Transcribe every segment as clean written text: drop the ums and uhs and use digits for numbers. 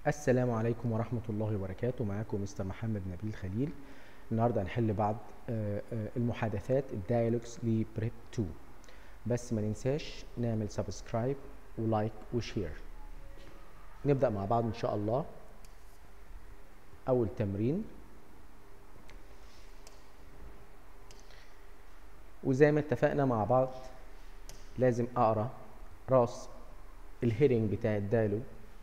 السلام عليكم ورحمة الله وبركاته. معاكم مستر محمد نبيل خليل. النهاردة هنحل بعض المحادثات الدايلوجز لبريب 2. بس ما ننساش نعمل سبسكرايب ولايك وشير. نبدأ مع بعض إن شاء الله. أول تمرين، وزي ما اتفقنا مع بعض لازم أقرأ راس الهيدنج بتاع الدايلوج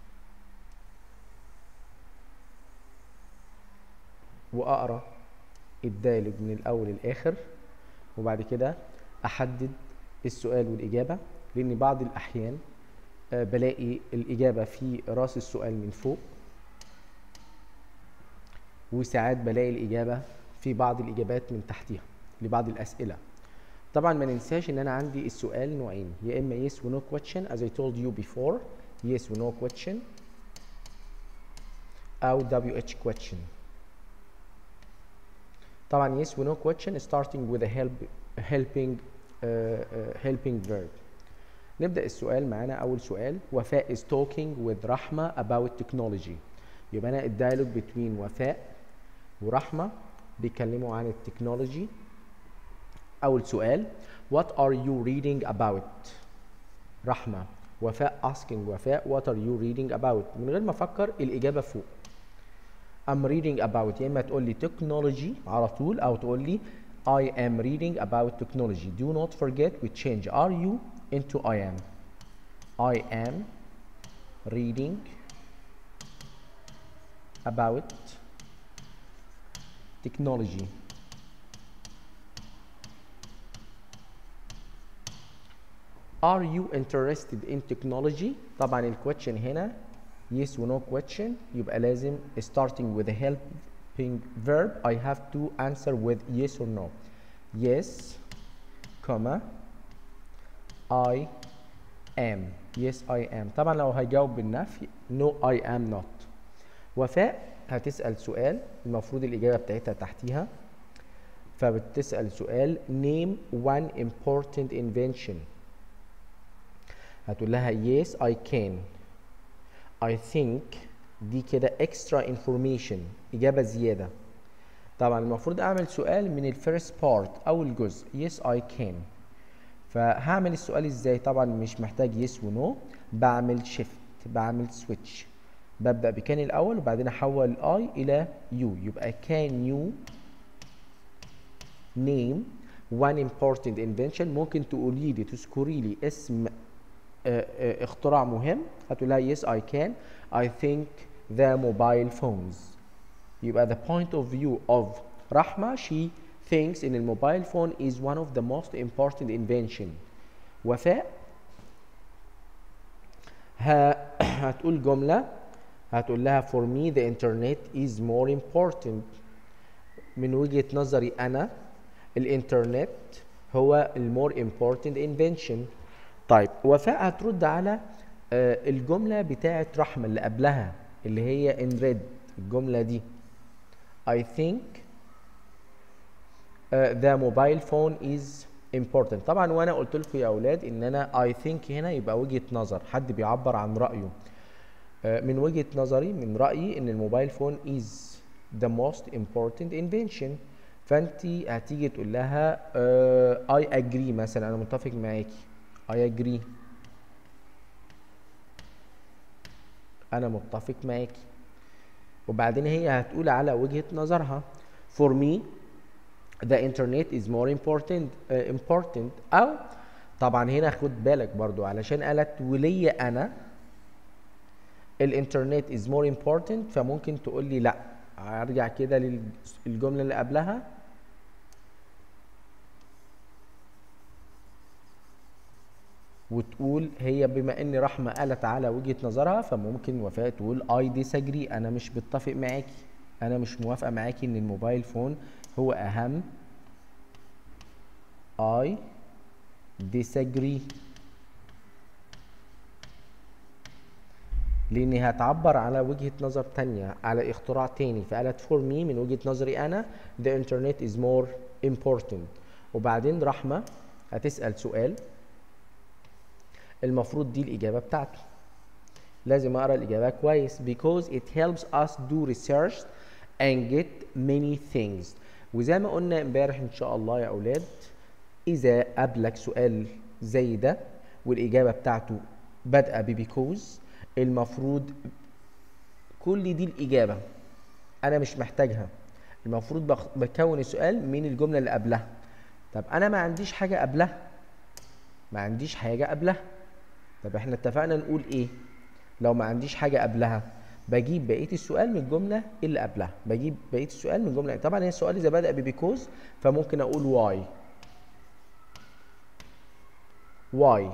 وأقرأ الدايلوج من الأول للآخر، وبعد كده أحدد السؤال والإجابة، لأن بعض الأحيان بلاقي الإجابة في راس السؤال من فوق، وساعات بلاقي الإجابة في بعض الإجابات من تحتها لبعض الأسئلة. طبعا ما ننساش إن أنا عندي السؤال نوعين، يا إما yes و no question as I told you before، yes و no question، أو WH question. طبعا yes و no question starting with a helping verb. نبدأ السؤال معانا. أول سؤال، وفاء is talking with رحمة about technology. يبقى أنا الدايلوج between وفاء ورحمة بيتكلموا عن التكنولوجي. أول سؤال، what are you reading about؟ رحمة، وفاء asking وفاء what are you reading about؟ من غير ما أفكر الإجابة فوق. I'm reading about، يا إما تقول لي technology على طول أو تقول لي I am reading about technology. Do not forget we change are you into I am. I am reading about technology. Are you interested in technology؟ طبعا الكويشن هنا yes و no question، يبقى لازم starting with a helping verb I have to answer with yes or no. Yes, comma I am. Yes I am. طبعا لو هجاوب بالنفي no I am not. وفاء هتسأل سؤال المفروض الإجابة بتاعتها تحتيها، فبتسأل سؤال name one important invention. هتقول لها yes I can. I think دي كده extra information، إجابة زيادة. طبعا المفروض أعمل سؤال من الفيرست بارت أو الجزء yes I can. فهعمل السؤال إزاي؟ طبعا مش محتاج yes و no، بعمل shift، بعمل switch، ببدأ بكان الأول وبعدين أحول I إلى you. يبقى can you name one important invention؟ ممكن تقولي لي تذكري لي اسم اختراع مهم. هتقول لها yes I can. I think the mobile phones. يبقى the point of view of رحمة she thinks in the mobile phone is one of the most important invention. وفاء هتقول جملة، هتقول لها for me the internet is more important. من وجهة نظري أنا الإنترنت هو more important invention. طيب وفاء هترد على الجملة بتاعت رحمة اللي قبلها اللي هي in red، الجملة دي I think the mobile phone is important. طبعا وانا قلت لكم يا اولاد ان انا I think هنا يبقى وجهة نظر، حد بيعبر عن رأيه. من وجهة نظري، من رأيي ان الموبايل فون is the most important invention. فانت هتيجي تقول لها I agree مثلا، انا متفق معاكي I agree، أنا متفق معاكي. وبعدين هي هتقول على وجهة نظرها for me the internet is more important أو طبعا هنا خد بالك برضو علشان قالت وليا أنا الانترنت is more important، فممكن تقول لي لأ. أرجع كده للجملة اللي قبلها وتقول هي بما ان رحمة قالت على وجهة نظرها، فممكن وفاء تقول I disagree، انا مش بتفق معاكي، انا مش موافقة معاكي ان الموبايل فون هو اهم. I disagree، لاني هتعبر على وجهة نظر تانية، على اختراع تاني، فقالت for me من وجهة نظري انا the internet is more important. وبعدين رحمة هتسأل سؤال المفروض دي الإجابة بتاعته لازم اقرا الاجابه كويس because it helps us do research and get many things. وزي ما قلنا امبارح ان شاء الله يا اولاد، اذا قابلك سؤال زي ده والاجابه بتاعته بادئه ببيكوز، المفروض كل دي الاجابه انا مش محتاجها، المفروض بكون السؤال من الجمله اللي قبلها. طب انا ما عنديش حاجه قبلها، ما عنديش حاجه قبلها. طب احنا اتفقنا نقول ايه لو ما عنديش حاجه قبلها؟ بجيب بقيه السؤال من الجمله اللي قبلها، بجيب بقيه السؤال من الجمله. طبعا هي السؤال اذا بدا ببيكوز فممكن اقول واي، واي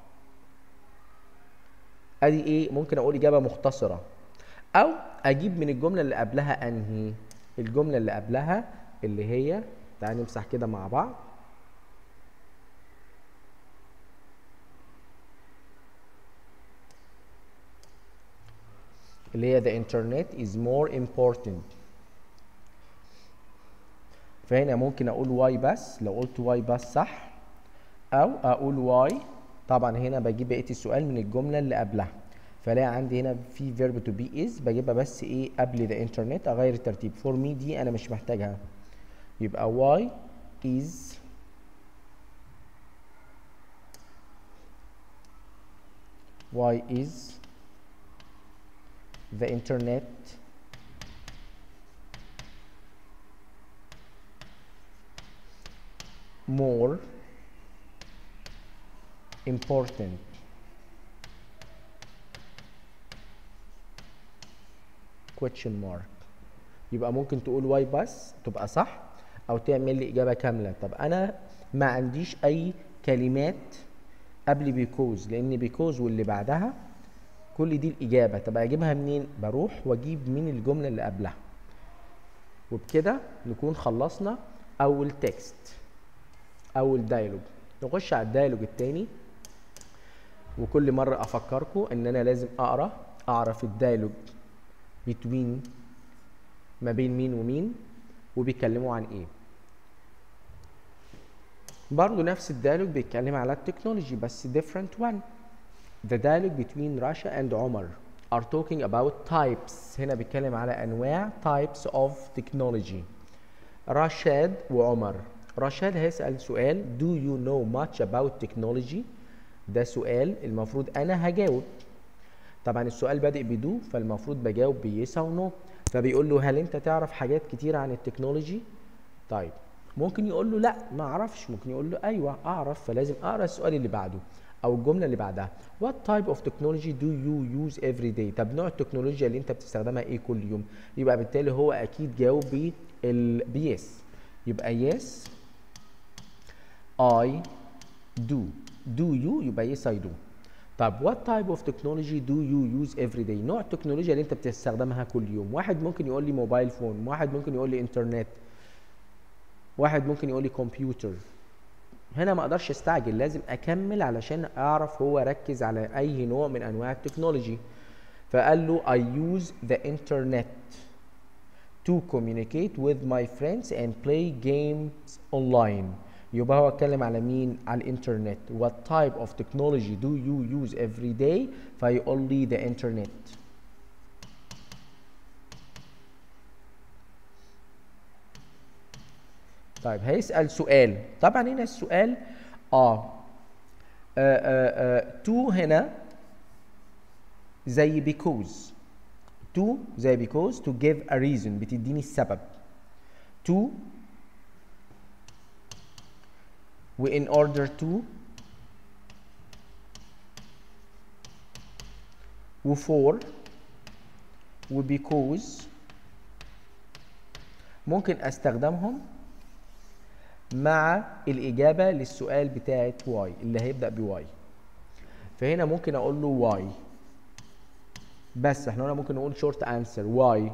ادي ايه، ممكن اقول اجابه مختصره، او اجيب من الجمله اللي قبلها انهي، الجمله اللي قبلها اللي هي، تعالى نمسح كده مع بعض، اللي هي the internet is more important. فهنا ممكن اقول واي بس، لو قلت واي بس صح، او اقول واي. طبعا هنا بجيب بقيه السؤال من الجمله اللي قبلها، فلاقي عندي هنا في verb to be is بجيبها بس ايه قبل the internet، اغير الترتيب. for me دي انا مش محتاجها، يبقى why is the internet more important. question mark. يبقى ممكن تقول واي بس تبقى صح، او تعمل لي اجابه كامله. طب انا ما عنديش اي كلمات قبل بيكوز، لان بيكوز واللي بعدها كل دي الاجابه. طب اجيبها منين؟ بروح واجيب من الجمله اللي قبلها. وبكده نكون خلصنا اول تكست، اول دايلوج. نخش على الدايلوج الثاني، وكل مره افكركم ان انا لازم اعرف الدايلوج between، ما بين مين ومين، وبيتكلموا عن ايه. برضو نفس الديالوج بيتكلم على التكنولوجي بس different one. The dialogue between Rasha and Omar are talking about types. هنا بيتكلم على انواع types of technology. رشاد وعمر. رشاد هيسأل سؤال do you know much about technology؟ ده سؤال المفروض انا هجاوب. طبعا السؤال بادئ بدو، فالمفروض بجاوب بيس او نو. فبيقول له هل انت تعرف حاجات كتير عن التكنولوجي؟ طيب ممكن يقول له لا ما اعرفش، ممكن يقول له ايوه اعرف. فلازم اقرا السؤال اللي بعده او الجمله اللي بعدها. What type of technology do you use every day؟ طب نوع التكنولوجيا اللي انت بتستخدمها ايه كل يوم؟ يبقى بالتالي هو اكيد جاوب بيس. يبقى yes I do. Do you يبقى yes I do. طب what type of technology do you use every day؟ نوع التكنولوجيا اللي انت بتستخدمها كل يوم. واحد ممكن يقول لي موبايل فون، واحد ممكن يقول لي انترنت، واحد ممكن يقول لي كمبيوتر. هنا ما اقدرش استعجل، لازم اكمل علشان اعرف هو ركز على اي نوع من انواع التكنولوجي. فقال له I use the internet to communicate with my friends and play games online. يبقى هو اتكلم على مين؟ على الانترنت. What type of technology do you use every day؟ فيقول لي the internet. طيب هيسأل سؤال. طبعا هنا السؤال to هنا زي because. to زي because to give a reason، بتديني السبب. to و in order to و for و because. ممكن استخدمهم مع الإجابة للسؤال بتاعت واي اللي هيبدأ بواي. فهنا ممكن أقول له واي بس، احنا هنا ممكن نقول short answer واي.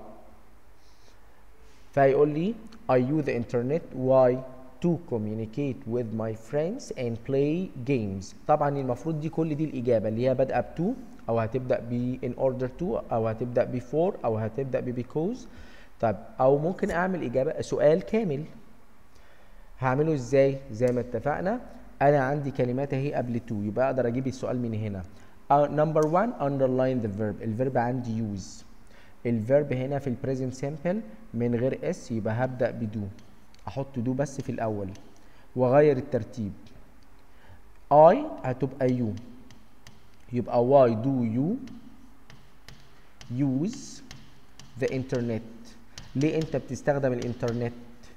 فيقول لي I use the internet why to communicate with my friends and play games. طبعا المفروض دي كل دي الإجابة اللي هي بادئة ب to أو هتبدأ ب in order to أو هتبدأ ب for أو هتبدأ ب because. طب أو ممكن أعمل إجابة سؤال كامل. هعمله ازاي؟ زي ما اتفقنا انا عندي كلمات اهي قبل تو، يبقى اقدر اجيب السؤال من هنا. number 1 underline the verb. الفيرب عندي use. الفيرب هنا في البريزنت سيمبل من غير اس يبقى هبدأ بدو، احط دو بس في الاول واغير الترتيب. I هتبقى you، يبقى why do you use the internet؟ ليه انت بتستخدم الانترنت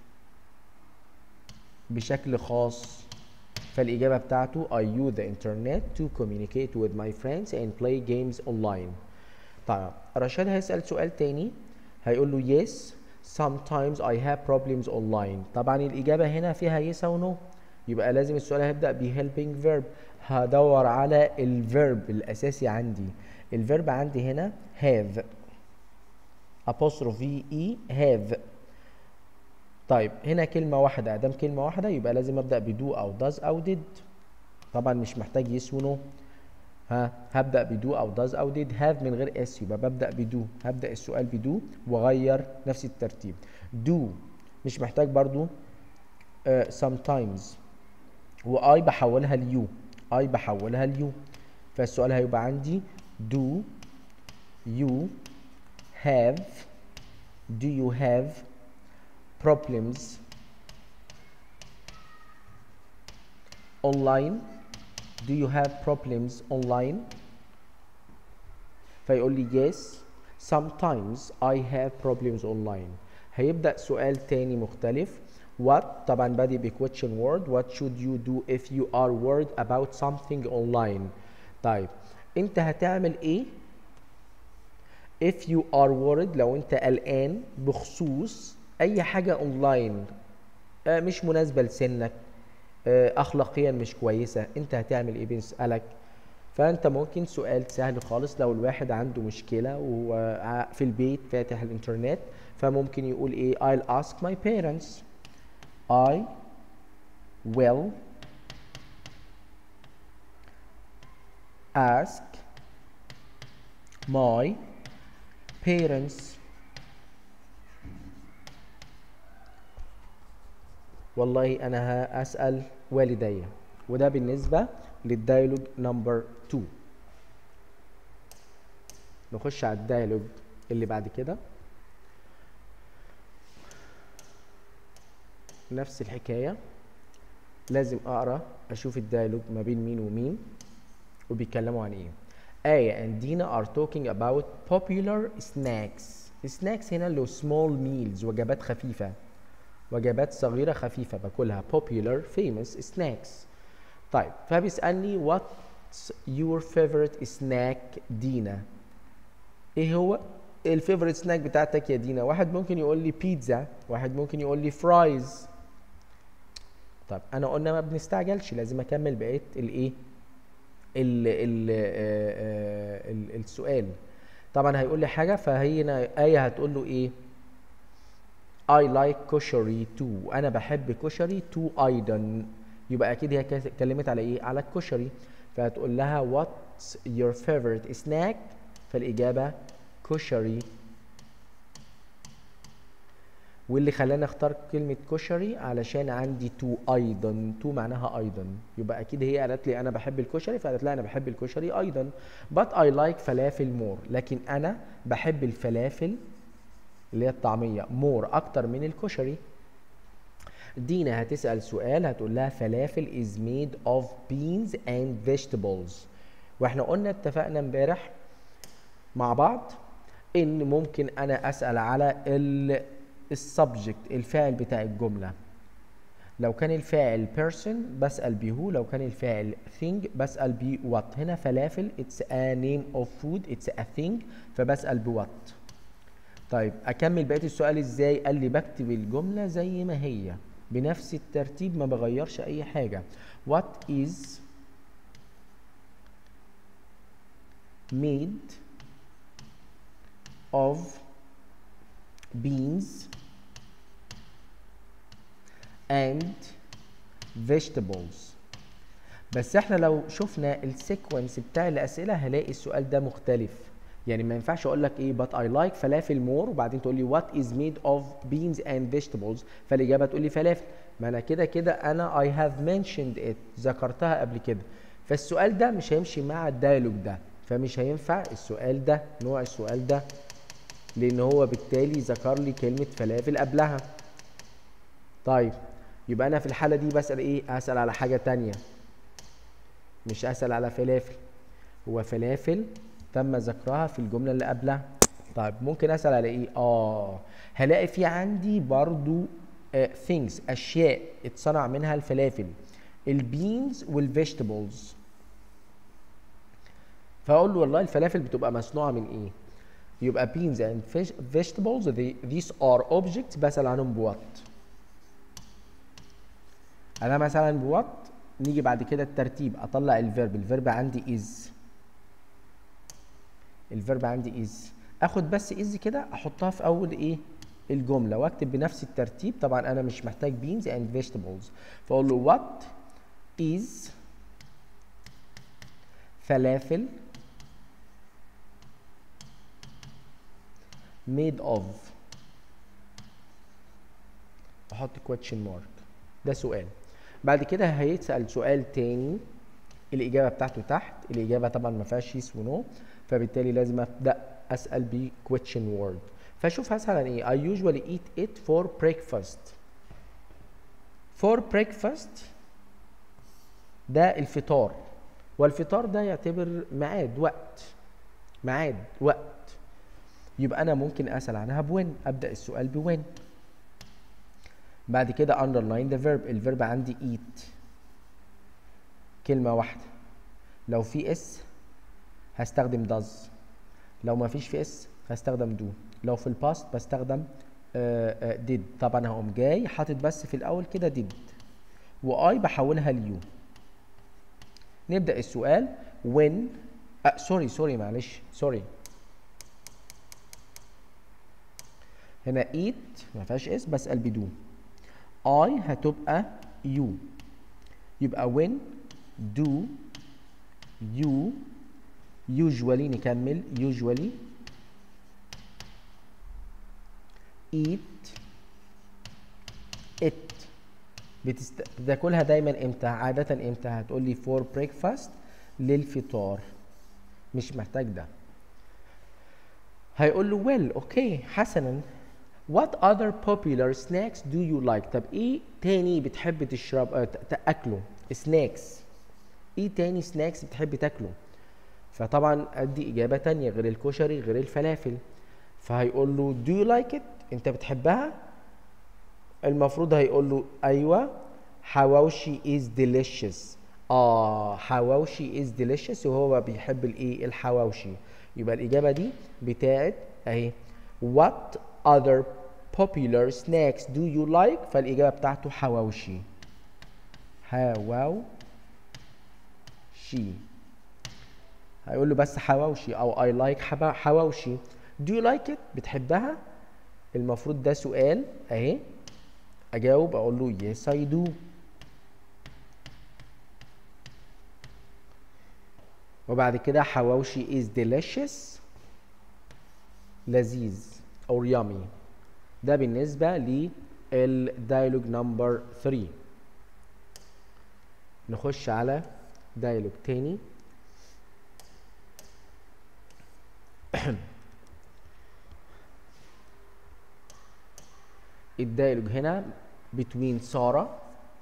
بشكل خاص؟ فالإجابة بتاعته I use the internet to communicate with my friends and play games online. طيب رشاد هيسأل سؤال تاني، هيقول له yes sometimes I have problems online. طبعا الإجابة هنا فيها yes أو no، يبقى لازم السؤال هيبدأ ب helping verb. هدور على الفيرب الأساسي عندي. الفيرب عندي هنا have apostrophe e have. طيب هنا كلمة واحدة، ادام كلمة واحدة يبقى لازم ابدأ بدو او does او did. طبعا مش محتاج yes و no. هبدأ بدو او does او did. have من غير s يبقى ببدأ بدو، هبدأ السؤال بدو واغير نفس الترتيب. do مش محتاج برضو sometimes، و I بحولها ليو، I بحولها ليو. فالسؤال هيبقى عندي do you have problems online؟ do you have problems online؟ فيقول لي yes sometimes I have problems online. هيبدأ سؤال تاني مختلف. what طبعا بادئ ب question word. what should you do if you are worried about something online؟ طيب انت هتعمل ايه if you are worried لو انت قلقان بخصوص اي حاجة اونلاين مش مناسبة لسنك، اخلاقيا مش كويسة، انت هتعمل ايه؟ بنسألك. فانت ممكن سؤال سهل خالص لو الواحد عنده مشكلة وفي البيت فاتح الانترنت، فممكن يقول ايه I'll ask my parents. I will ask my parents. والله انا هسأل والدي. وده بالنسبة للديالوج نمبر 2. نخش على الديالوج اللي بعد كده. نفس الحكاية، لازم اقرا اشوف الديالوج ما بين مين ومين وبيتكلموا عن ايه. آية and Dina are talking about popular snacks. snacks هنا اللي small meals، وجبات خفيفة، وجبات صغيرة خفيفة باكلها. popular famous snacks. طيب فبيسألني what's your favorite snack دينا؟ ايه هو الفيفوريت سناك بتاعتك يا دينا؟ واحد ممكن يقول لي بيتزا، واحد ممكن يقول لي فرايز. طب انا قلنا ما بنستعجلش، لازم اكمل بقيه الايه السؤال. طبعا هيقول لي حاجه، فهنا آية هتقول له ايه I like كشري too. انا بحب كشري too ايضا. يبقى اكيد هي اتكلمت على ايه؟ على الكشري. فهتقول لها what's your favorite snack؟ فالاجابه كشري. واللي خلاني اختار كلمة كشري علشان عندي تو ايضا. تو معناها ايضا، يبقى اكيد هي قالت لي انا بحب الكشري، فقالت لها انا بحب الكشري ايضا. but I like فلافل more. لكن انا بحب الفلافل اللي هي الطعمية more اكتر من الكشري. دينا هتسأل سؤال، هتقول لها فلافل is made of beans and vegetables. واحنا قلنا اتفقنا امبارح مع بعض ان ممكن انا اسأل على السبجكت الفاعل بتاع الجملة. لو كان الفاعل person بسأل به، لو كان الفاعل thing بسأل ب what. هنا فلافل it's a name of food it's a thing، فبسأل ب what. طيب اكمل بقية السؤال ازاي؟ قال لي بكتب الجملة زي ما هي بنفس الترتيب، ما بغيرش اي حاجة. what is made of beans and vegetables. بس احنا لو شفنا السيكونس بتاع الاسئله هلاقي السؤال ده مختلف. يعني ما ينفعش اقول لك ايه but I like فلافل more وبعدين تقول لي what is made of beans and vegetables، فالاجابه تقول لي فلافل. ما انا كده كده انا I have mentioned it ذكرتها قبل كده. فالسؤال ده مش هيمشي مع الدايلوج ده، فمش هينفع السؤال ده، نوع السؤال ده، لان هو بالتالي ذكر لي كلمة فلافل قبلها. طيب يبقى انا في الحالة دي بسأل ايه؟ هسأل على حاجة تانية، مش هسأل على فلافل. هو فلافل تم ذكرها في الجملة اللي قبلها. طيب ممكن اسأل على ايه؟ هلاقي في عندي برضو things، اشياء اتصنع منها الفلافل، البينز والفيجيتابلز. فاقول له والله الفلافل بتبقى مصنوعة من ايه؟ يبقى beans and vegetables these are objects بسأل عنهم بوات. انا مثلا بوات، نيجي بعد كده الترتيب، اطلع الفيرب عندي is، الفيرب عندي is، اخد بس is كده احطها في اول ايه؟ الجمله، واكتب بنفس الترتيب. طبعا انا مش محتاج beans and vegetables، فاقول له what is فلافل made of، احط question mark. ده سؤال. بعد كده هيسأل سؤال تاني، الإجابة بتاعته تحت، الإجابة طبعا ما فيهاش يس ونو، فبالتالي لازم أبدأ أسأل ب question word. فشوف هسأل عن إيه؟ I usually eat it for breakfast. for breakfast ده الفطار، والفطار ده يعتبر ميعاد، وقت، ميعاد وقت. يبقى أنا ممكن أسأل عنها بوين، أبدأ السؤال بوين. بعد كده underline the verb، الفيرب عندي eat، كلمة واحدة. لو في اس هستخدم does، لو ما فيش في اس هستخدم do، لو في الباست بستخدم did. طبعا هقوم جاي حاطط بس في الاول كده did، واي بحولها ليو. نبدأ السؤال when سوري معلش، سوري، هنا eat ما فيهاش اس، بسأل بدو. I هتبقى you، يبقى when do you usually، نكمل usually eat it، بتاكلها دايما امتى؟ عادة امتى؟ هتقول لي for breakfast، للفطار، مش محتاج ده. هيقول له well اوكي حسنا what other popular snacks do you like؟ طب ايه تاني بتحب تشرب تاكله؟ سناكس، ايه تاني سناكس بتحب تاكله؟ فطبعا ادي اجابه تانية غير الكشري غير الفلافل. فهيقول له do you like it؟ انت بتحبها؟ المفروض هيقول له ايوه حواوشي is delicious. حواوشي is delicious، وهو بيحب الايه؟ الحواوشي. يبقى الاجابه دي بتاعت اهي what other popular snacks do you like؟ فالاجابه بتاعته حواوشي، حواوشي. هيقول له بس حواوشي او I like حواوشي. do you like it؟ بتحبها؟ المفروض ده سؤال اهي، اجاوب اقول له yes I do. وبعد كده حواوشي is delicious، لذيذ او yummy. ده بالنسبة للدايلوج نمبر 3. نخش على دايلوج تاني. الدايلوج هنا between سارة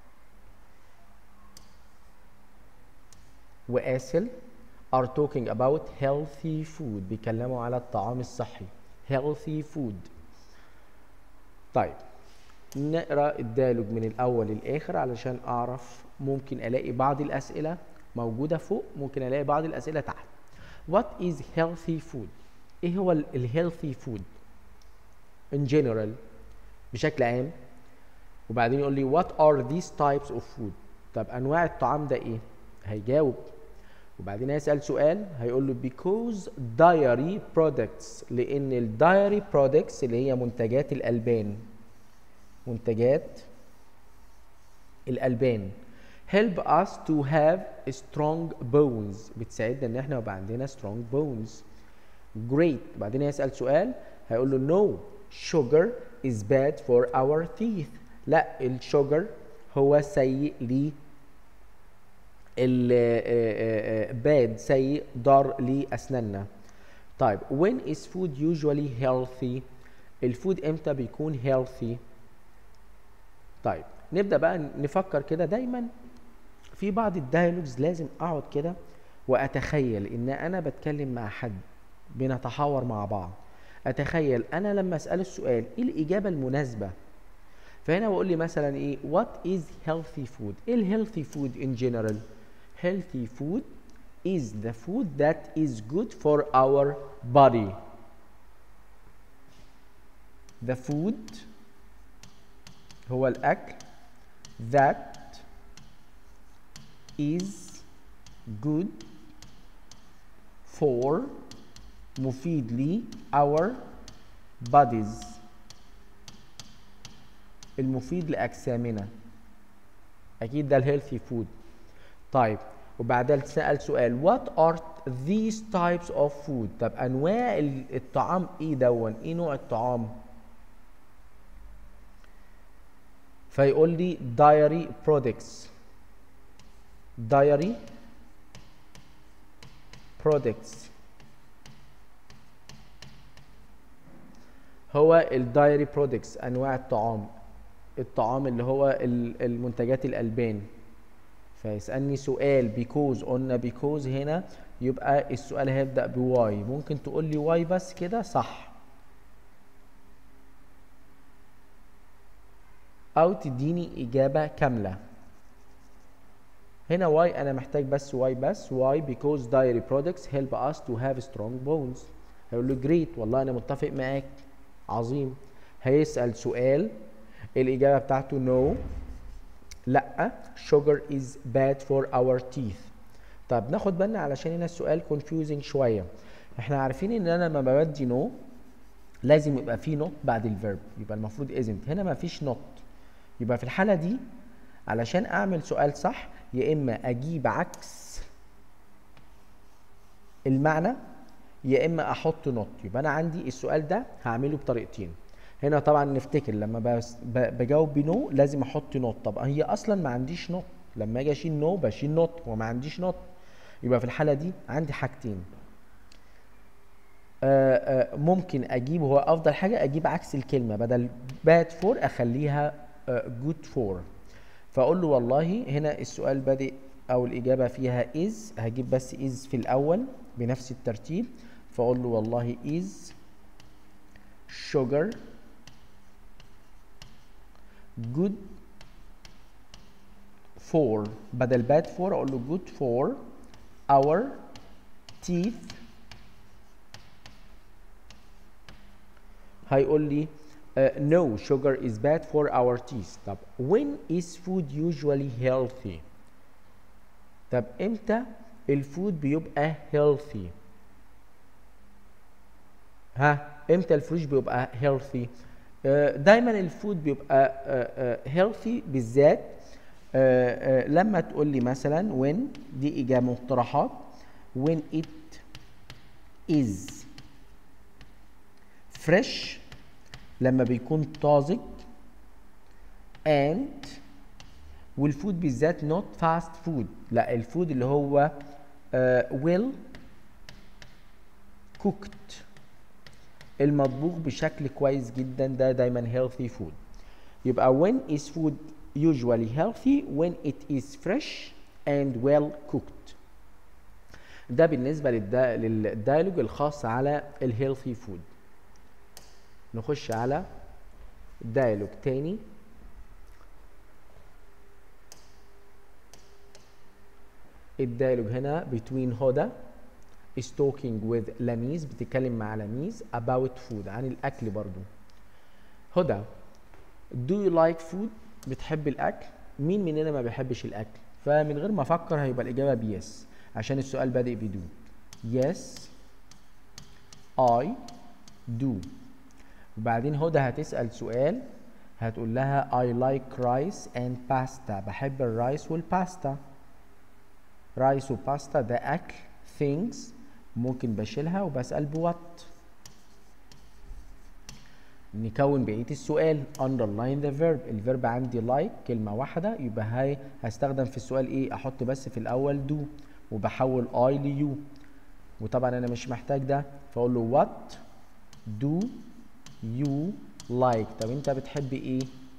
وآسل are talking about healthy food، بيتكلموا على الطعام الصحي healthy food. طيب نقرا الدايلوج من الاول للاخر علشان اعرف، ممكن الاقي بعض الاسئله موجوده فوق، ممكن الاقي بعض الاسئله تحت. What is healthy food؟ ايه هو الهيلثي فود in general بشكل عام؟ وبعدين يقول لي what are these types of food؟ طب انواع الطعام ده ايه؟ هيجاوب. وبعدين هيسأل سؤال، هيقول له because dairy products، لان الدايري products اللي هي منتجات الالبان، منتجات الالبان help us to have strong bones، بتساعدنا ان احنا يبقى عندنا strong bones. great. بعدين هيسأل سؤال، هيقول له no sugar is bad for our teeth، لا الشوجر هو سيء bad سيء ضار لأسناننا. طيب when is food usually healthy؟ الفود امتى بيكون healthy؟ طيب نبدأ بقى نفكر كده. دايما في بعض الدايلوجز لازم اقعد كده واتخيل ان انا بتكلم مع حد، بنتحاور مع بعض. اتخيل انا لما اساله السؤال ايه الاجابه المناسبه. فهنا بقول لي مثلا ايه what is healthy food؟ ايه الهيلثي فود in general؟ healthy food is the food that is good for our body. the food هو الأكل that is good for مفيد لي our bodies المفيد لأجسامنا. أكيد ده الهيلثي فود. طيب وبعدها تسأل سؤال what are these types of food؟ طب أنواع الطعام إيه دون؟ إيه نوع الطعام؟ فيقول لي dairy products. dairy products هو الدايري برودكتس انواع الطعام. الطعام اللي هو المنتجات الالبان. فيسالني سؤال بيكوز، قلنا بيكوز هنا يبقى السؤال هيبدا بواي. ممكن تقول لي واي بس كده صح، او تديني اجابه كامله. هنا واي انا محتاج بس واي بس. واي because dairy products help us to have strong bones. هيقول له جريت، والله انا متفق معاك، عظيم. هيسأل سؤال الإجابة بتاعته no، لأ sugar is bad for our teeth. طب ناخد بالنا علشان هنا السؤال confusing شوية. احنا عارفين ان انا لما بدي no لازم يبقى في not بعد الفيرب، يبقى المفروض isn't. هنا ما فيش not، يبقى في الحالة دي علشان اعمل سؤال صح يا اما اجيب عكس المعنى يا اما احط نوت. يبقى انا عندي السؤال ده هعمله بطريقتين. هنا طبعا نفتكر لما بجاوب بنو لازم احط نوت. طب هي اصلا ما عنديش نوت، لما اجي اشيل نو بشيل نوت وما عنديش نوت. يبقى في الحاله دي عندي حاجتين. ممكن اجيب، هو افضل حاجه اجيب عكس الكلمه، بدل bad for اخليها good for. فاقول له والله هنا السؤال بادئ او الاجابه فيها is، هجيب بس is في الاول بنفس الترتيب. فاقول له والله is sugar good for، بدل bad for اقول له good for our teeth. هيقول لي no sugar is bad for our teeth. طب when is food usually healthy؟ طب امتى الفود بيبقى healthy؟ امتى الفود بيبقى healthy؟ دايما الفود بيبقى healthy بالذات لما تقول لي مثلا when، دي اجابه مقترحات، when it is fresh لما بيكون طازج، and والفود بالذات not fast food، لا الفود اللي هو well cooked المطبوخ بشكل كويس جدا، ده دايما healthy food. يبقى when is food usually healthy؟ when it is fresh and well cooked. ده بالنسبة للديالوج الخاص على الهيلثي فود. نخش على ديالوج تاني. الديالوج هنا between هدى is talking with لميس، بتتكلم مع لميس about food، عن الأكل برضو. هدى do you like food؟ بتحب الأكل؟ مين مننا ما بيحبش الأكل؟ فمن غير ما أفكر هيبقى الإجابة بيس عشان السؤال بادئ بدو. yes I do. وبعدين هدى هتسأل سؤال، هتقول لها I like rice and pasta، بحب الرايس والباستا. رايس وباستا ده أكل things ممكن بشيلها وبسأل بوات. نكون بقية السؤال. underline the verb. الفيرب عندي like كلمة واحدة، يبقى هاي هستخدم في السؤال ايه؟ احط بس في الاول do وبحول I ل you، وطبعا انا مش محتاج ده، فاقول له what do you like. طب انت بتحب ايه؟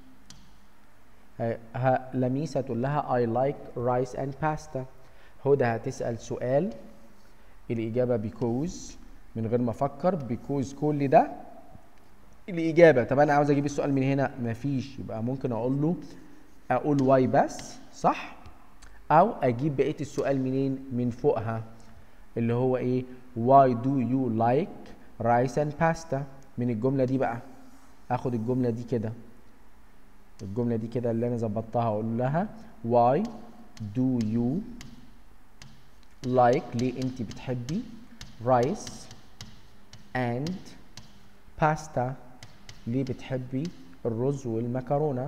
لميس هتقول لها I like rice and pasta. هدى هتسأل سؤال، الإجابة because من غير ما أفكر، because كل ده الإجابة. طب أنا عاوز أجيب السؤال من هنا، مفيش، يبقى ممكن أقول why بس، صح؟ أو أجيب بقية السؤال منين؟ من فوقها، اللي هو إيه؟ why do you like rice and pasta. من الجملة دي بقى آخد الجملة دي كده، الجملة دي كده اللي أنا ظبطتها، أقول لها why do you like، ليه أنت بتحبي rice and pasta، ليه بتحبي الرز والمكرونة؟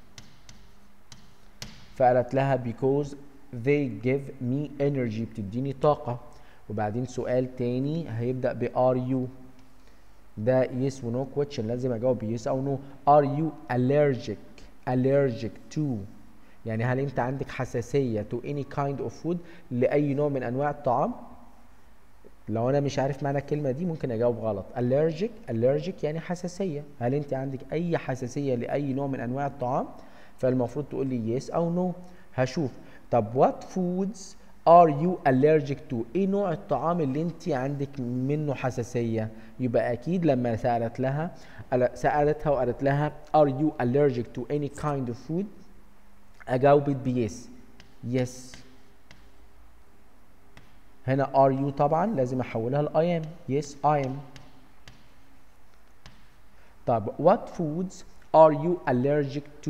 فقالت لها because they give me energy، بتديني طاقة. وبعدين سؤال تاني هيبدأ ب are you، ده yes و no question، لازم أجاوب yes أو no. are you allergic to، يعني هل أنت عندك حساسية to any kind of food، لأي نوع من أنواع الطعام؟ لو أنا مش عارف معنى الكلمة دي ممكن أجاوب غلط. allergic يعني حساسية، هل أنت عندك أي حساسية لأي نوع من أنواع الطعام؟ فالمفروض تقول لي yes أو no. هشوف طب what foods are you allergic to، إيه نوع الطعام اللي أنت عندك منه حساسية؟ يبقى أكيد لما سألتها وقالت لها are you allergic to any kind of food، أجاوبت ب yes. هنا are you طبعا لازم احولها ل I am. yes I am. طب what foods are you allergic to؟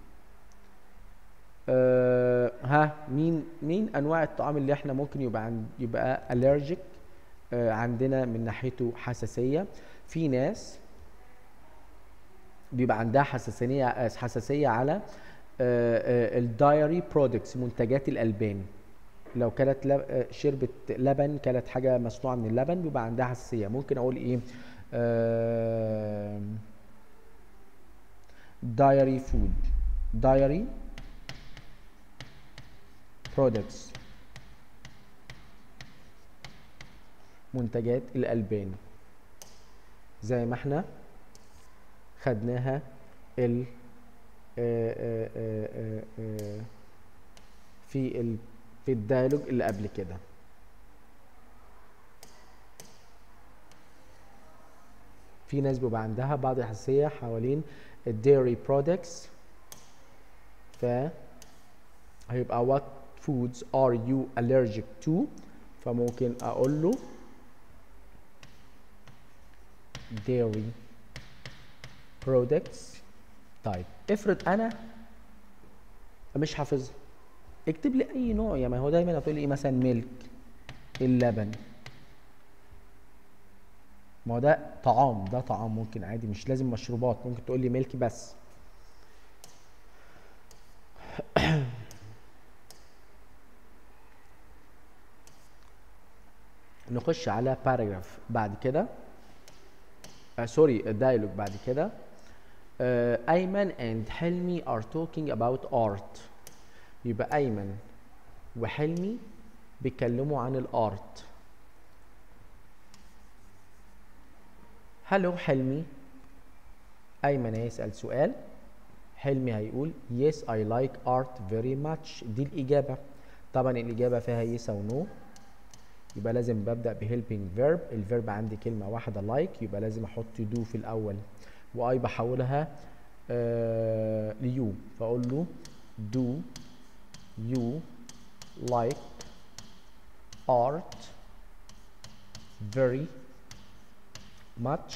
مين انواع الطعام اللي احنا ممكن يبقى allergic عندنا من ناحيته حساسية؟ في ناس بيبقى عندها حساسية على الدايري برودكتس، منتجات الألبان. لو كانت شربت لبن، كانت حاجة مصنوعة من اللبن، بيبقى عندها حساسية. ممكن أقول إيه؟ dairy food، dairy products، منتجات الألبان، زي ما احنا خدناها في الديالوج اللي قبل كده. في ناس بيبقى عندها بعض الحساسية حوالين الديري برودكتس، هيبقى what foods are you allergic to، فممكن اقول له dairy products. طيب افرض انا مش حافظها، اكتب لي اي نوع، يعني ما هو دايما هتقول لي ايه مثلا ميلك، اللبن، ما هو ده طعام، ده طعام ممكن عادي، مش لازم مشروبات، ممكن تقول لي ميلك بس. نخش على باراجراف بعد كده، سوري الدايلوج بعد كده. أيمن and حلمي are talking about art. يبقى أيمن وحلمي بيتكلموا عن الارت. هلو حلمي، أيمن هيسأل سؤال، حلمي هيقول yes I like art very much. دي الإجابة. طبعا الإجابة فيها yes أو no، يبقى لازم ببدأ ب helping verb. الفيرب عندي كلمة واحدة like، يبقى لازم أحط do في الأول، وأي بحولها ليو، فأقول له do you like art very much.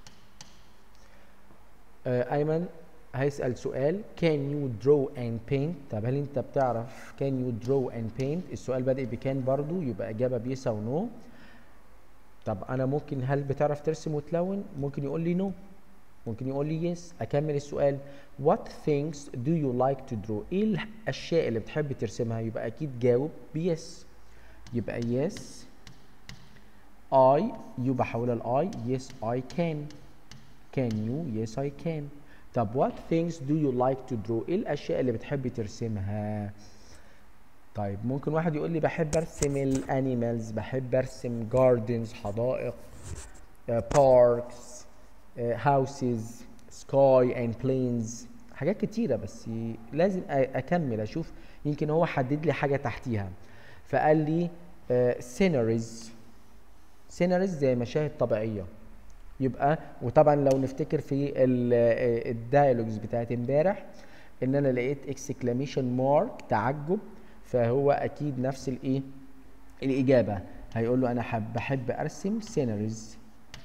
أيمن هيسأل سؤال can you draw and paint. طب هل أنت بتعرف can you draw and paint؟ السؤال بادئ بكان برضو، يبقى إجابة بيس أو نو. طب أنا ممكن هل بتعرف ترسم وتلون؟ ممكن يقول لي نو، ممكن يقول لي يس. أكمل السؤال what things do you like to draw؟ إيه الأشياء اللي بتحب ترسمها؟ يبقى أكيد جاوب بيس، يبقى يس I، يو بحولها لآي yes I can. Can you? Yes I can. طب what things do you like to draw؟ ايه الاشياء اللي بتحبي ترسمها؟ طيب ممكن واحد يقول لي بحب ارسم الانيمالز، بحب ارسم جاردنز، حدائق، باركس، هاوسز، سكاي اند بلينز، حاجات كتيره. بس لازم اكمل اشوف، يمكن هو حدد لي حاجه تحتيها. فقال لي سيناريز، سيناريز زي مشاهد طبيعيه. يبقى وطبعا لو نفتكر في الدايلوجز بتاعت امبارح ان انا لقيت اكسكلاميشن مارك، تعجب، فهو اكيد نفس الايه الاجابه. هيقول له انا بحب ارسم سيناريز،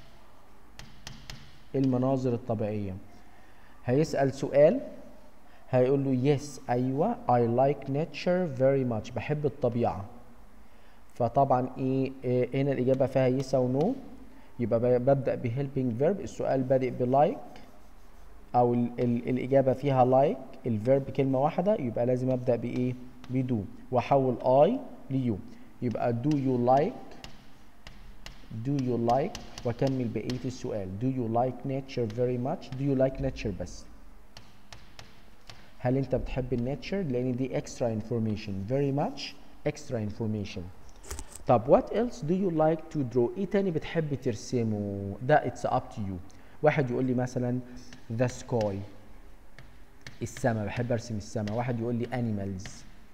المناظر الطبيعيه. هيسال سؤال، هيقول له يس ايوه I like nature very much، بحب الطبيعه. فطبعا إيه هنا الاجابه فيها يس او نو. يبقى ببدا بهيلبينج فيرب، السؤال بادئ بلايك او الاجابه فيها لايك، الفيرب كلمه واحده، يبقى لازم ابدا بايه؟ بدو، واحول اي ليو. يبقى do you like، do you like، واكمل بقيه السؤال. do you like nature very much؟ do you like nature بس. هل انت بتحب الناتشر؟ لان دي extra information. very much extra information. طب what else do you like to draw؟ ايه تاني بتحب ترسمه؟ ده it's up to you. واحد يقول لي مثلا the sky، السماء، بحب ارسم السماء. واحد يقول لي animals.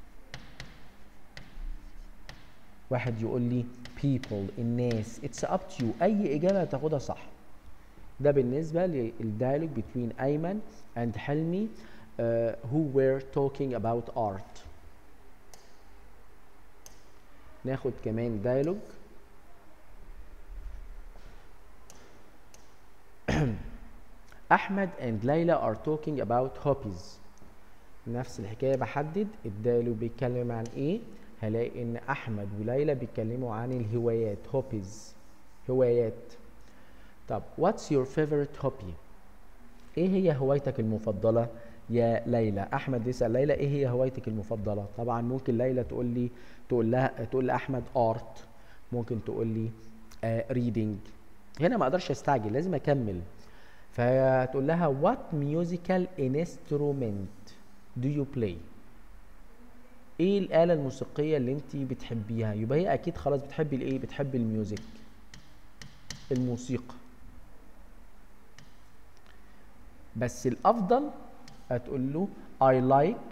واحد يقول لي people، الناس. it's up to you. اي اجابه هتاخدها صح. ده بالنسبه للديالوج between ايمن and حلمي who were talking about art. ناخد كمان ديالوج احمد and ليلى are talking about hobbies. نفس الحكايه، بحدد الديالوج بيتكلم عن ايه. هلاقي ان احمد وليلى بيتكلموا عن الهوايات، hobbies، هوايات. طب what's your favorite hobby؟ ايه هي هوايتك المفضله يا ليلى؟ احمد يسال ليلى ايه هي هوايتك المفضله. طبعا ممكن ليلى تقول لاحمد ارت، ممكن تقول لي reading. هنا ما اقدرش استعجل، لازم اكمل. فهتقول لها what musical instrument do you play؟ ايه الآلة الموسيقية اللي انت بتحبيها؟ يبقى هي اكيد خلاص بتحبي الايه؟ بتحبي الميوزك، الموسيقى. بس الافضل هتقول له I like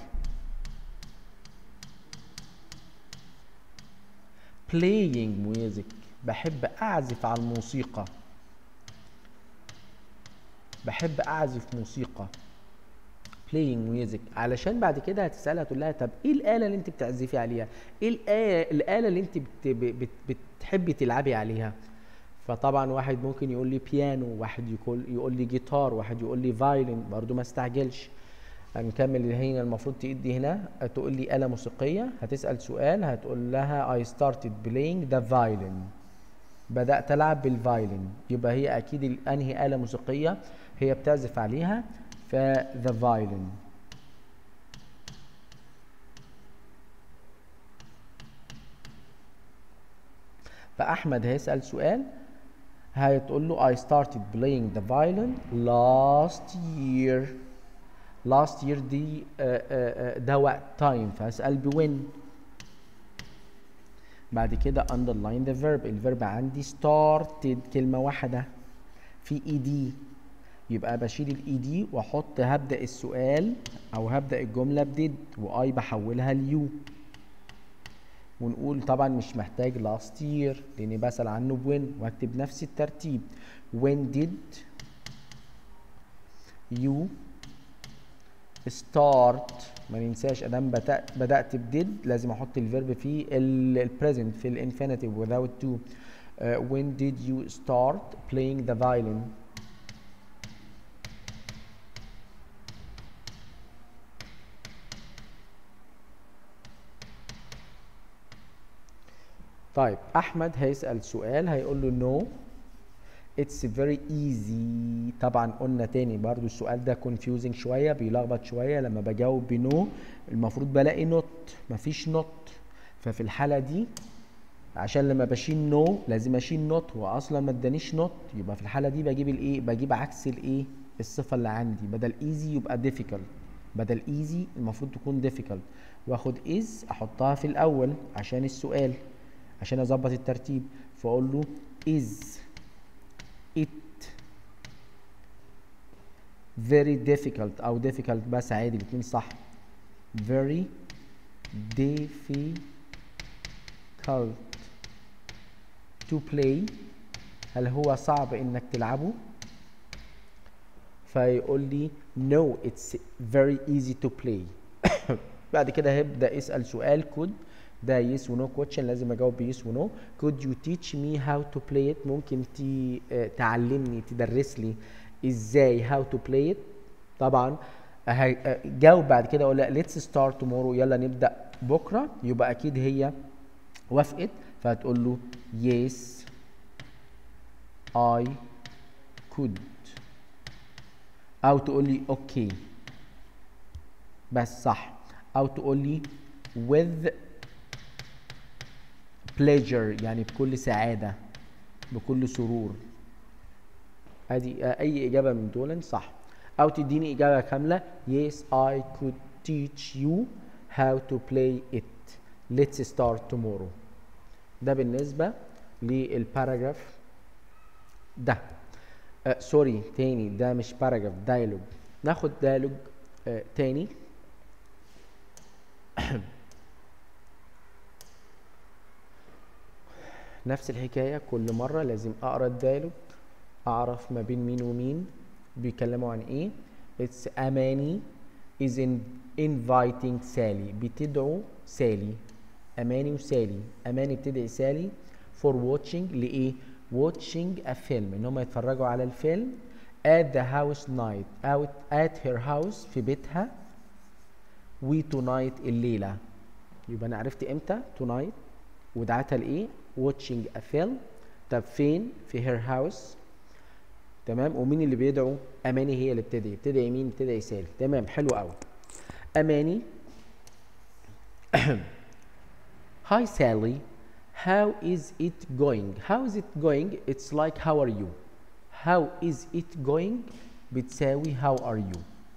playing music، بحب اعزف على الموسيقى، بحب اعزف موسيقى playing music. علشان بعد كده هتسالها تقول لها طب ايه الاله اللي انت بتعزفي عليها؟ ايه الاله اللي انت بتحبي تلعبي عليها؟ فطبعا واحد ممكن يقول لي بيانو، واحد يقول لي جيتار، واحد يقول لي فايلن. برضو ما استعجلش، هنكمل. هنا المفروض تدي هنا تقول لي آلة موسيقية. هتسأل سؤال، هتقول لها I started playing the violin، بدأت ألعب بالفايلن. يبقى هي أكيد أنهي آلة موسيقية هي بتعزف عليها؟ ف the violin. فأحمد هيسأل سؤال، هتقول له I started playing the violin last year. last year دي ده وقت time، فهسأل بوين. بعد كده underline the verb، الفيرب عندي started كلمة واحدة في ed، يبقى بشيل الاي واحط هبدأ السؤال او هبدأ الجملة بديد، واي بحولها ليو. ونقول طبعا مش محتاج last year لاني بسأل عنه بوين، واكتب نفس الترتيب when did you start. ما ننساش ادام بدأت بديد لازم احط الفيرب في البريزنت في الانفينيتيف without to. when did you start playing the violin؟ طيب احمد هيسأل سؤال، هيقول له no it's very easy. طبعا قلنا تاني برضو السؤال ده confusing شوية، بيلخبط شوية. لما بجاوب بنو المفروض بلاقي not، مفيش not. ففي الحالة دي عشان لما بشيل نو لازم اشيل نوت، هو اصلا ما ادانيش نوت، يبقى في الحاله دي بجيب الايه، بجيب عكس الايه، الصفه اللي عندي. بدل ايزي يبقى difficult، بدل ايزي المفروض تكون difficult، واخد از احطها في الاول عشان السؤال، عشان اظبط الترتيب. فاقول له is it very difficult او difficult بس عادي الاتنين صح. very difficult to play، هل هو صعب انك تلعبه؟ فيقول لي no it's very easy to play. بعد كده هيبدأ يسأل سؤال could، ده yes و no question، لازم اجاوب ب yes و no. could you teach me how to play it، ممكن تعلمني تدرس لي ازاي how to play it. طبعا جاوب بعد كده اقول لها let's start tomorrow، يلا نبدأ بكره، يبقى اكيد هي وافقت، فهتقول له yes I could، او تقول لي اوكي بس صح، او تقول لي with pleasure يعني بكل سعادة بكل سرور. ادي اي اجابة من دول صح، او تديني اجابة كاملة yes I could teach you how to play it let's start tomorrow. ده بالنسبة للباراجراف ده. سوري تاني، ده مش باراجراف، دايلوج. ناخد دايلوج تاني. نفس الحكاية كل مرة لازم اقرا الدايلوج، اعرف ما بين مين ومين بيتكلموا عن ايه. It's Amani is inviting Sally، بتدعو سالي. أماني وسالي، أماني بتدعي سالي for watching، لإيه؟ watching a film، إن هم يتفرجوا على الفيلم at the house night، out at her house في بيتها، و tonight الليلة. يبقى أنا عرفت إمتى tonight ودعتها لإيه؟ watching a film. طب فين؟ في her house. تمام. ومين اللي بيدعو؟ أماني هي اللي بتدعي مين؟ بتدعي سالي. تمام، حلو قوي. أماني Hi Sally, how is it going? How is it going? It's like how are you? How is it going? بتساوي how are you.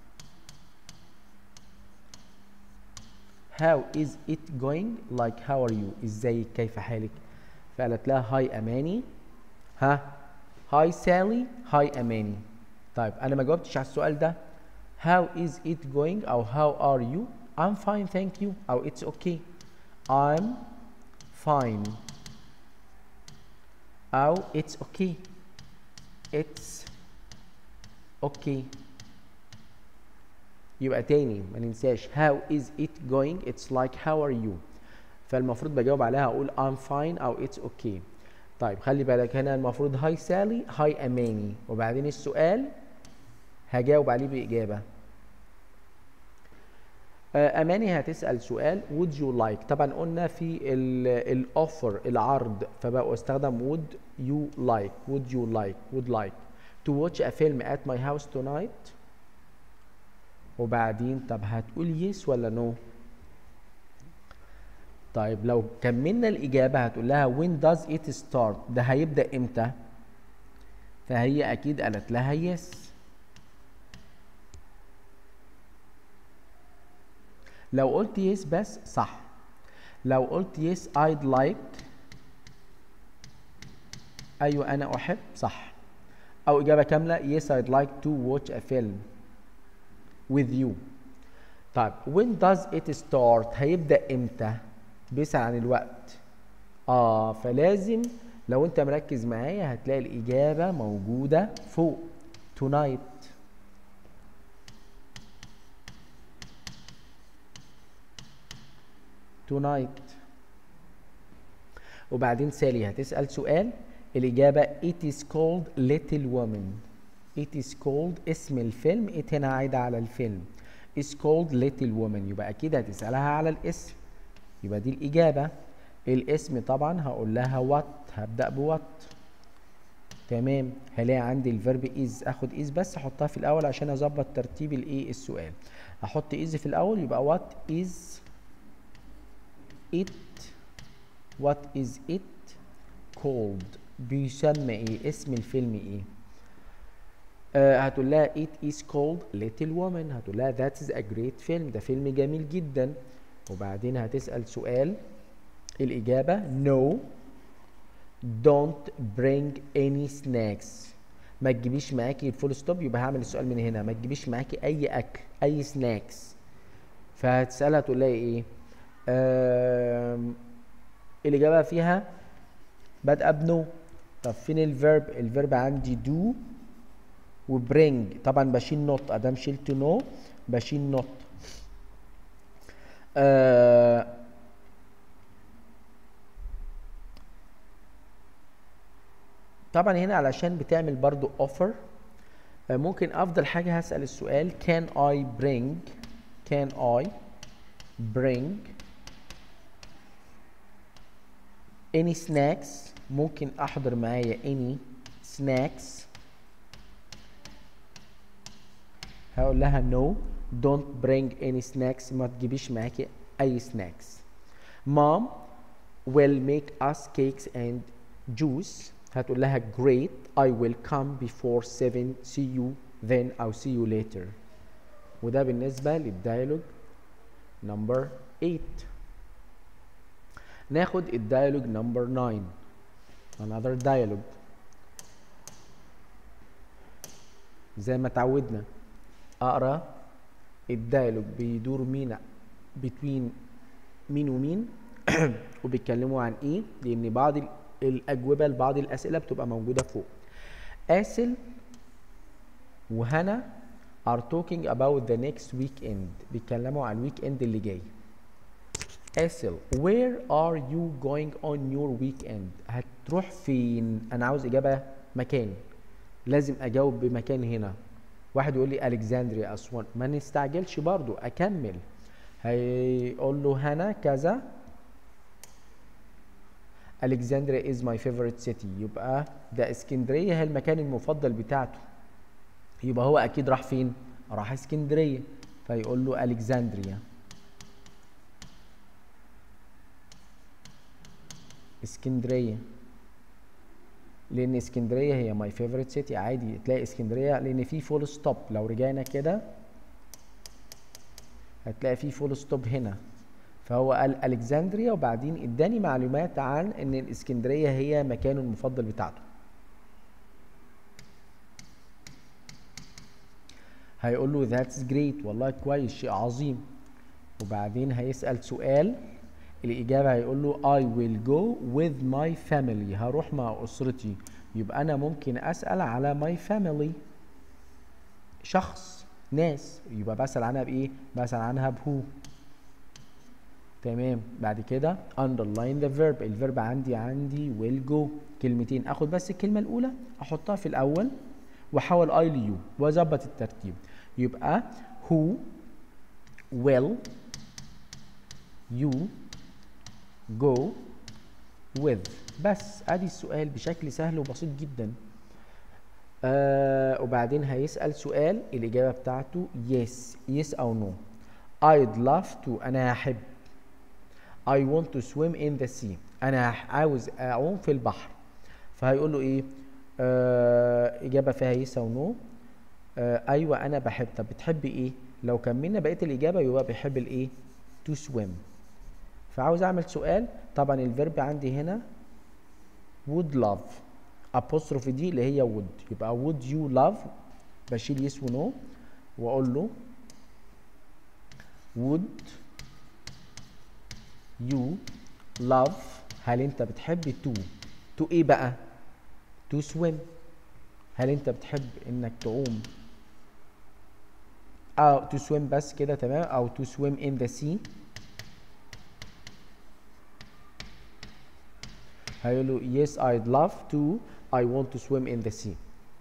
How is it going? Like how are you? ازيك، كيف حالك؟ فقالت لها هاي أماني. ها هاي سالي، هاي أماني. طيب أنا ما جاوبتش على السؤال ده. How is it going أو how are you؟ I'm fine thank you أو it's okay. I'm fine أو it's okay. It's okay. يبقى تاني ما ننساش how is it going it's like how are you، فالمفروض بجاوب عليها أقول I'm fine أو it's okay. طيب خلي بالك هنا المفروض هاي سالي هاي أماني، وبعدين السؤال هجاوب عليه بإجابة. أماني هتسأل سؤال would you like، طبعا قلنا في الأوفر العرض فبقوا استخدم would you would like to watch a film at my house tonight. وبعدين طب هتقول yes ولا no؟ طيب لو كملنا الإجابة هتقول لها when does it start، ده هيبدأ إمتى؟ فهي أكيد قالت لها yes. لو قلت yes بس صح، لو قلت yes I'd like، أيوة أنا أحب، صح. أو إجابة كاملة yes I'd like to watch a film with you. طيب when does it start هيبدأ إمتى؟ بيسأل عن الوقت. فلازم لو أنت مركز معايا هتلاقي الإجابة موجودة فوق tonight. وبعدين سالي هتسأل سؤال، الإجابة it is called Little Women. it is called اسم الفيلم، it هنا عايدة على الفيلم، is called Little Women، يبقى أكيد هتسألها على الاسم، يبقى دي الإجابة. الاسم طبعا هقول لها what، هبدأ بوات. تمام. هلاقي عندي الفيرب is، اخد is بس احطها في الاول عشان اظبط ترتيب الايه السؤال. احط is في الاول يبقى what is it what is it called بيسمى ايه، اسم الفيلم ايه. هتقول لها it is called Little Woman، هتقول لها that is a great film، ده فيلم جميل جدا. وبعدين هتسأل سؤال، الإجابة no don't bring any snacks، ما تجيبيش معاكي الفول ستوب، يبقى هعمل السؤال من هنا، ما تجيبيش معاكي أي أكل أي سناكس. فهتسألها تقول لها إيه؟ الإجابة فيها بادئة بنو. طب فين الفيرب؟ الفيرب عندي do وبرينج، طبعا بشيل نوت، ادام شلت نو بشيل نوت. طبعا هنا علشان بتعمل برضو offer، ممكن افضل حاجه هسال السؤال can I bring any snacks، ممكن احضر معايا any snacks. هقول لها no don't bring any snacks، ما تجيبيش معاكي اي snacks. mom will make us cakes and juice، هتقول لها great I will come before 7 see you then أو see you later. وده بالنسبة للديالوج نمبر 8. ناخد الديالوج نمبر 9 another dialogue. زي ما اتعودنا اقرا الديالوج بيدور between مين ومين وبيتكلموا عن ايه، لان بعض الاجوبه لبعض الاسئله بتبقى موجوده فوق. آسل وهنا are talking about the next weekend، بيتكلموا عن الويك اند اللي جاي. آسل where are you going on your weekend، هتروح فين؟ انا عاوز اجابه مكان، لازم اجاوب بمكان. هنا واحد يقول لي الكسندريا اسوان، ما نستعجلش برضو اكمل. هيقول له هنا كذا الكسندريا is my favorite city، يبقى ده اسكندريه هي المكان المفضل بتاعته، يبقى هو اكيد راح فين؟ راح اسكندريه، فيقول له الكسندريا. اسكندريه، لان اسكندريه هي ماي فيفورت سيتي، عادي تلاقي اسكندريه لان في فول ستوب. لو رجعنا كده هتلاقي في فول ستوب هنا، فهو قال الكسندريا وبعدين اداني معلومات عن ان الاسكندريه هي مكانه المفضل بتاعته. هيقول له ذاتس جريت، والله كويس، شيء عظيم. وبعدين هيسأل سؤال، الإجابة هيقول له I will go with my family، هروح مع أسرتي. يبقى أنا ممكن أسأل على my family، شخص، ناس، يبقى بسأل عنها بإيه؟ بسأل عنها بهو. تمام. بعد كده underline the verb، الفيرب عندي will go، كلمتين، اخد بس الكلمة الأولى أحطها في الأول وأحول I ل you وأظبط الترتيب. يبقى who will you go with، بس ادي السؤال بشكل سهل وبسيط جدا. وبعدين هيسأل سؤال الإجابة بتاعته yes أو no. I'd love to، أنا هحب. I want to swim in the sea، أنا عاوز أعوم في البحر. فهيقول له إيه؟ إجابة فيها yes أو no. أيوة أنا بحب. طب بتحب إيه؟ لو كملنا بقية الإجابة يبقى بيحب الإيه؟ to swim. فعاوز اعمل سؤال، طبعا الفيرب عندي هنا would love apostrophe دي اللي هي would، يبقى would you love، بشيل yes و no واقول له would you love، هل انت بتحب to ايه بقى؟ to swim، هل انت بتحب انك تعوم او to swim بس كده تمام، او to swim in the sea. هيقول له yes I'd love to I want to swim in the sea.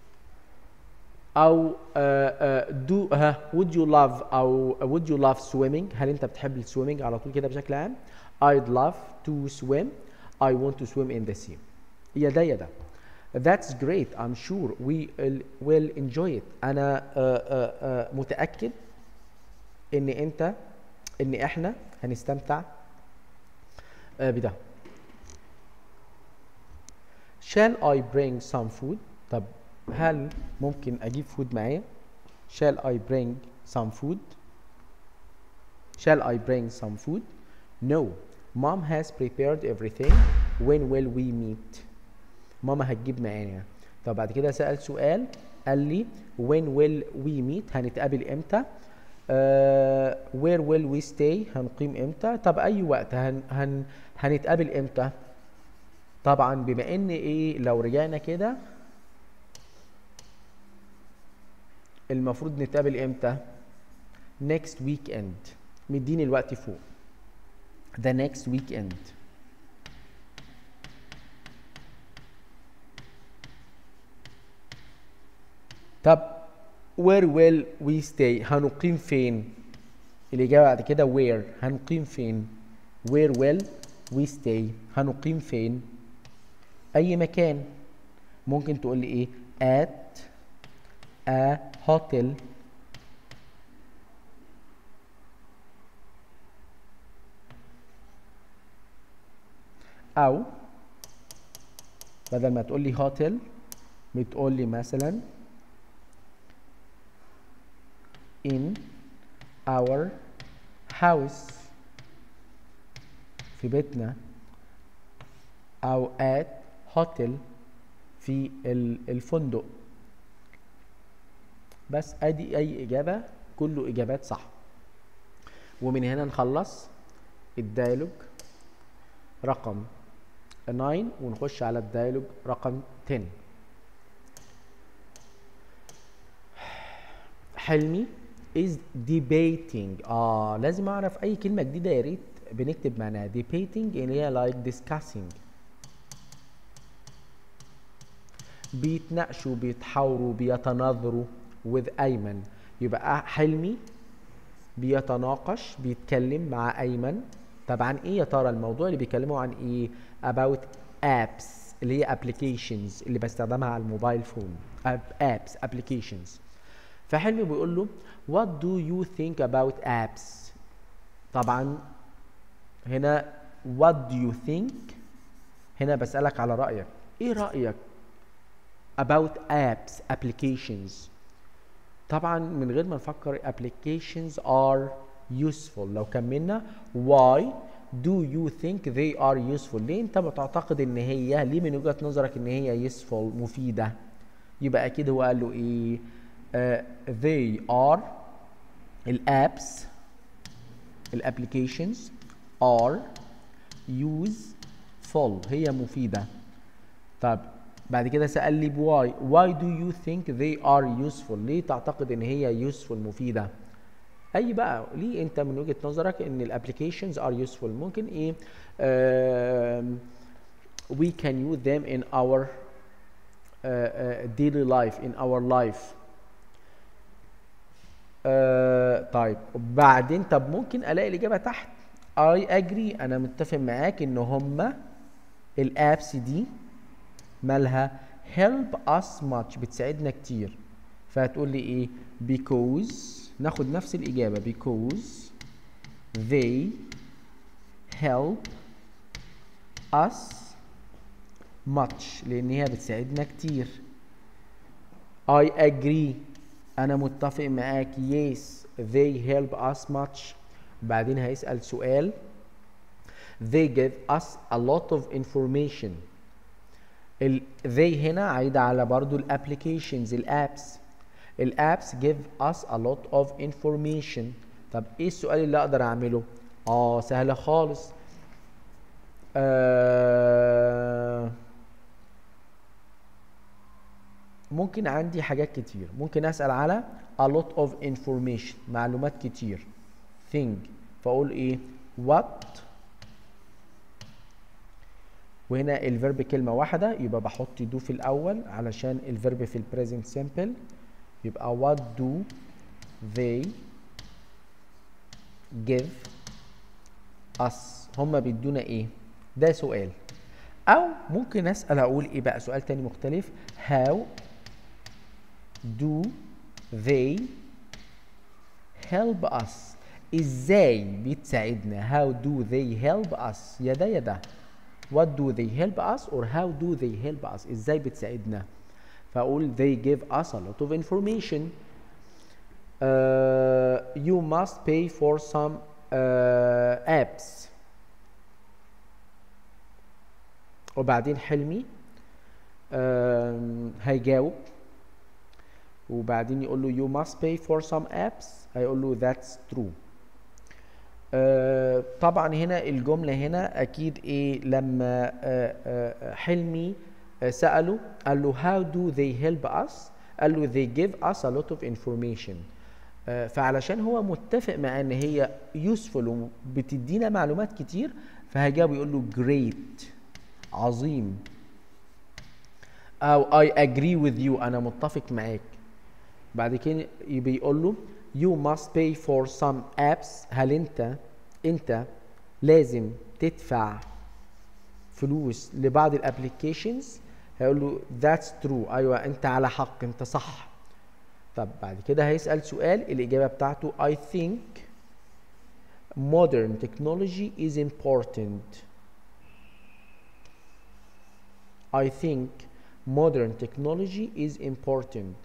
أو would you love أو would you love swimming، هل أنت بتحب السويمنج على طول كده بشكل عام. I'd love to swim I want to swim in the sea. يا ده that's great I'm sure we will enjoy it. أنا متأكد إن إحنا هنستمتع بده. shall I bring some food؟ طب هل ممكن اجيب فود معايا؟ shall I bring some food؟ shall I bring some food؟ no, mom has prepared everything. when will we meet؟ ماما هتجيب معانا. طب بعد كده سأل سؤال قال لي when will we meet؟ هنتقابل امتى؟ where will we stay؟ هنقيم امتى؟ طب اي وقت هنتقابل امتى؟ طبعا بما ان ايه لو رجعنا كده المفروض نتقابل امتى؟ next weekend. مديني الوقت فوق the next weekend. طب where will we stay؟ هنقيم فين؟ الإجابة بعد كده where. هنقيم فين؟ where will we stay؟ هنقيم فين؟ أي مكان. ممكن تقول لي إيه؟ at a hotel. أو بدل ما تقول لي hotel بتقول لي مثلا in our house في بيتنا، أو at hotel في الفندق. بس ادي اي اجابة، كله اجابات صح. ومن هنا نخلص الديالوج رقم 9 ونخش على الديالوج رقم 10. حلمي is debating. لازم اعرف اي كلمة جديدة يا ريت بنكتب معناها. debating اللي هي like discussing، بيتناقشوا بيتحاوروا بيتناظروا with أيمن. يبقى حلمي بيتناقش بيتكلم مع أيمن. طبعا ايه يا ترى الموضوع اللي بيكلموا عن ايه؟ about apps اللي هي applications اللي بستخدمها على الموبايل فون. apps applications. فحلمي بيقول له what do you think about apps؟ طبعا هنا what do you think، هنا بسألك على رأيك، ايه رأيك about apps applications؟ طبعا من غير ما نفكر applications are useful. لو كملنا why do you think they are useful؟ ليه انت بتعتقد ان هي، ليه من وجهة نظرك ان هي useful مفيدة؟ يبقى اكيد هو قال له ايه؟ they are الابس الابليكيشنز are useful هي مفيدة. طب بعد كده سأل لي why do you think they are useful؟ ليه تعتقد ان هي useful مفيدة؟ اي بقى ليه انت من وجهة نظرك ان الابليكيشنز are useful؟ ممكن ايه we can use them in our daily life in our life. طيب بعدين طب ممكن الاقي الاجابة تحت I agree، انا متفق معاك ان هما الابس دي مالها help us much بتساعدنا كتير. فهتقول لي ايه؟ because ناخد نفس الإجابة because they help us much لأن هي بتساعدنا كتير. I agree أنا متفق معاك yes they help us much. بعدين هيسأل سؤال they give us a lot of information. they هنا عايدة على برضو الابليكيشنز الابس. الابس give us a lot of information. طب ايه السؤال اللي اقدر اعمله؟ سهلة خالص. ممكن عندي حاجات كتير، ممكن اسأل على a lot of information معلومات كتير thing. فاقول ايه؟ what وهنا الفيرب كلمة واحدة يبقى بحط do في الأول علشان الفيرب في البريزنت سيمبل. يبقى what do they give us؟ هما بيدونا ايه؟ ده سؤال. أو ممكن أسأل أقول ايه بقى سؤال تاني مختلف how do they help us؟ ازاي بتساعدنا؟ how do they help us؟ يا ده يا ده. what do they help us or how do they help us، ازاي بتساعدنا. فاقول they give us a lot of information. You must pay for some apps. وبعدين حلمي هيجاوب، وبعدين يقول له you must pay for some apps، هيقول له that's true. طبعا هنا الجملة هنا أكيد إيه لما حلمي سأله قال له how do they help us، قال له they give us a lot of information. فعلشان هو متفق مع ان هي useful وبتدينا معلومات كتير، فهجاوب يقول له great، عظيم، او I agree with you، انا متفق معاك. بعد كده بيقول له you must pay for some apps، هل انت لازم تدفع فلوس لبعض الابليكيشنز، هيقول له that's true، ايوه انت على حق، انت صح. طب بعد كده هيسأل سؤال الإجابة بتاعته I think modern technology is important. I think modern technology is important.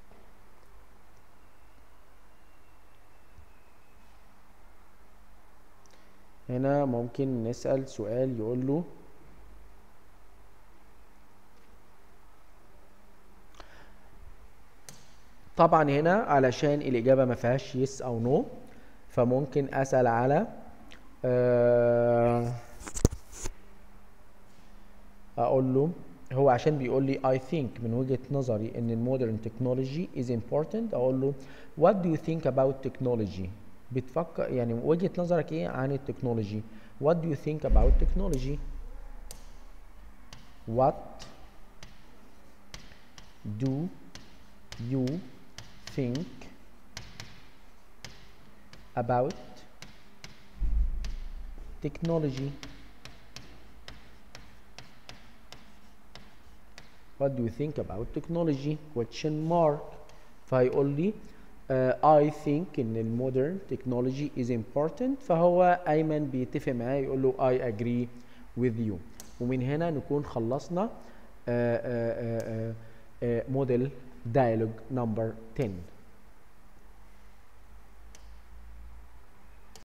هنا ممكن نسأل سؤال يقول له طبعا هنا علشان الإجابة ما فيهاش yes أو no، فممكن أسأل على أقول له هو عشان بيقول لي I think من وجهة نظري إن المودرن تكنولوجي is important، أقول له what do you think about technology، بتفكر يعني وجهة نظرك إيه عن التكنولوجي. what do you think about technology، what do you think about technology. What do you think about technology question mark. فهيقول لي I think ان المودرن technology is important، فهو ايمن بيتفق معاه يقول له I agree with you. ومن هنا نكون خلصنا موديل dialogue number 10.